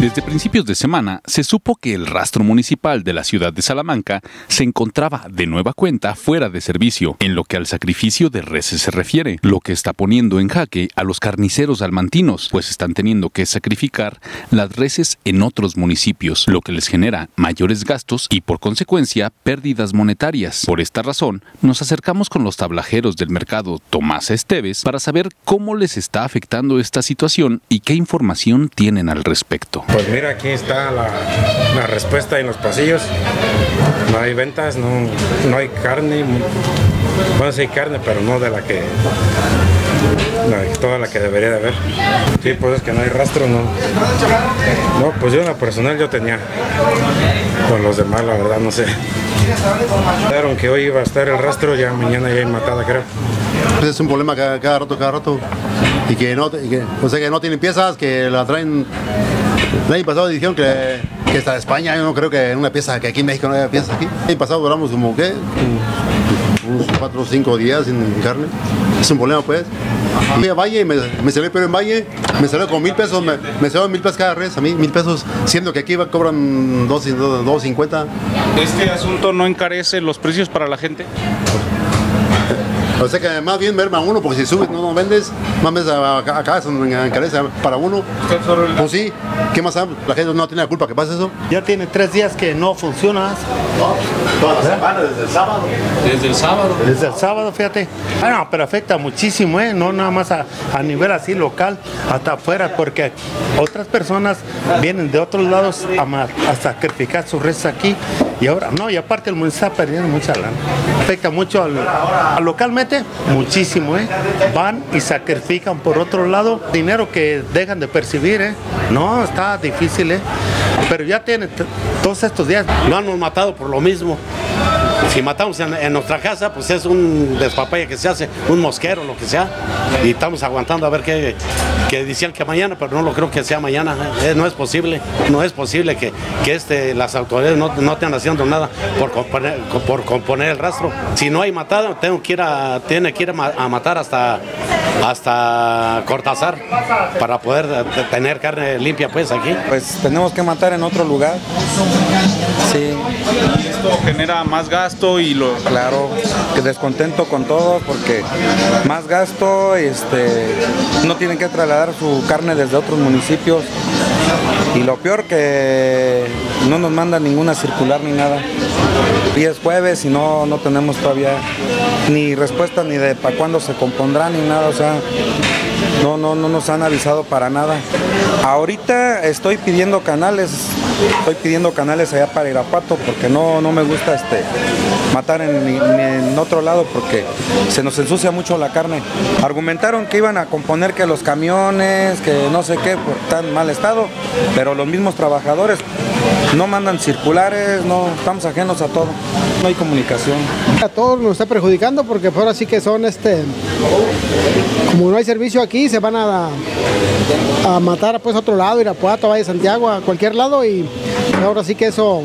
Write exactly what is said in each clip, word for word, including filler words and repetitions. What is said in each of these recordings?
Desde principios de semana se supo que el rastro municipal de la ciudad de Salamanca se encontraba de nueva cuenta fuera de servicio en lo que al sacrificio de reses se refiere, lo que está poniendo en jaque a los carniceros salmantinos, pues están teniendo que sacrificar las reses en otros municipios, lo que les genera mayores gastos y por consecuencia pérdidas monetarias. Por esta razón, nos acercamos con los tablajeros del mercado Tomás Esteves para saber cómo les está afectando esta situación y qué información tienen al respecto. Pues mira, aquí está la, la respuesta en los pasillos. No hay ventas, no, no hay carne. Bueno, sí hay carne, pero no de la que no, toda la que debería de haber. Sí, pues es que no hay rastro, no. No, pues yo en lo personal yo tenía. Con los demás, la verdad, no sé. Dijeron que hoy iba a estar el rastro, ya mañana ya hay matada, creo. Pues es un problema cada, cada rato, cada rato. Y que no, y que, o sea, que no tienen piezas, que la traen. El año pasado dijeron que, que está de España, yo no creo que una pieza, que aquí en México no haya piezas aquí. El año pasado duramos como, ¿qué? Unos cuatro o cinco días sin carne. Es un problema, pues. Fui a Valle, me, me salió pero en Valle, me salió con mil pesos, me, me salió mil pesos cada res, a mí mil pesos, siendo que aquí cobran dos cincuenta. ¿Este asunto no encarece los precios para la gente? O sea que más bien merma uno, porque si subes no, no vendes, más veces acá, acá se encarece para uno. Pues sí, ¿qué más sabe? La gente no tiene la culpa que pase eso. Ya tiene tres días que no funciona. Toda la semana, desde el sábado. Desde el sábado. Desde el sábado, fíjate. Ah, no, pero afecta muchísimo, ¿eh? No nada más a, a nivel así local, hasta afuera, porque otras personas vienen de otros lados a, a sacrificar sus restos aquí. Y ahora, no, y aparte el municipio está perdiendo mucha lana. Afecta mucho al, al localmente, muchísimo, ¿eh? Van y sacrifican por otro lado dinero que dejan de percibir, ¿eh? No, está difícil, ¿eh? Pero ya tiene todos estos días. No han matado por lo mismo. Si matamos en, en nuestra casa, pues es un despapalle que se hace, un mosquero, lo que sea. Y estamos aguantando a ver qué, que decían que mañana, pero no lo creo que sea mañana. Eh, no es posible, no es posible que, que este, las autoridades no, no estén haciendo nada por componer, por componer el rastro. Si no hay matada, tengo que ir a, tiene que ir a, a matar hasta, hasta Cortázar para poder tener carne limpia pues aquí. Pues tenemos que matar en otro lugar. Sí. Esto genera más gasto y lo... Claro, que descontento con todo porque más gasto, este, no tienen que trasladar su carne desde otros municipios y lo peor que no nos mandan ninguna circular ni nada. Y es jueves y no, no tenemos todavía ni respuesta ni de para cuándo se compondrá ni nada, o sea, no, no, no nos han avisado para nada. Ahorita estoy pidiendo canales, estoy pidiendo canales allá para Irapuato porque no, no me gusta este, matar en, en otro lado porque se nos ensucia mucho la carne. Argumentaron que iban a componer que los camiones, que no sé qué, por tan mal estado, pero los mismos trabajadores no mandan circulares, no, estamos ajenos a todo, no hay comunicación. A todos nos está perjudicando porque ahora sí que son, este, como no hay servicio aquí, se van a, a matar pues a otro lado, Irapuato, a Valle de Santiago, a cualquier lado y ahora sí que eso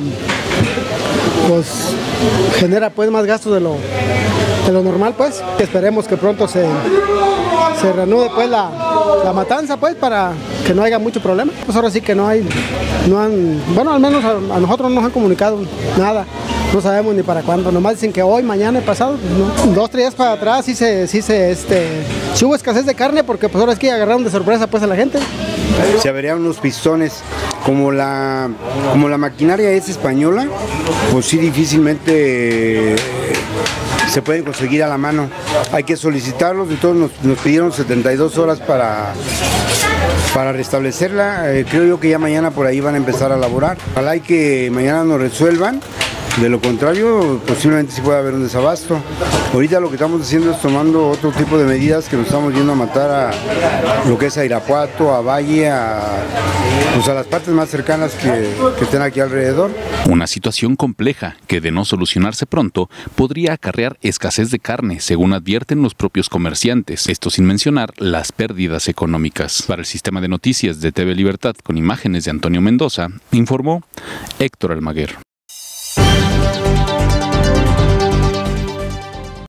pues genera pues más gastos de lo, de lo normal pues. Esperemos que pronto se, se reanude pues la, la matanza pues para que no haya mucho problema. Pues ahora sí que no hay, no han, bueno al menos a, a nosotros no nos han comunicado nada. No sabemos ni para cuándo, nomás dicen que hoy, mañana y pasado, pues no. Dos, tres días para atrás sí se, sí se, este, sí hubo escasez de carne porque pues ahora es que agarraron de sorpresa pues a la gente. Se averiaron los pistones, como la, como la maquinaria es española, pues sí difícilmente se pueden conseguir a la mano. Hay que solicitarlos, entonces nos, nos pidieron setenta y dos horas para, para restablecerla. Eh, creo yo que ya mañana por ahí van a empezar a laborar. Ojalá y que mañana nos resuelvan. De lo contrario, posiblemente sí pueda haber un desabasto. Ahorita lo que estamos haciendo es tomando otro tipo de medidas que nos estamos yendo a matar a lo que es a Irapuato, a Valle, a, pues a las partes más cercanas que, que estén aquí alrededor. Una situación compleja que de no solucionarse pronto podría acarrear escasez de carne, según advierten los propios comerciantes. Esto sin mencionar las pérdidas económicas. Para el sistema de noticias de T V Libertad con imágenes de Antonio Mendoza, informó Héctor Almaguer.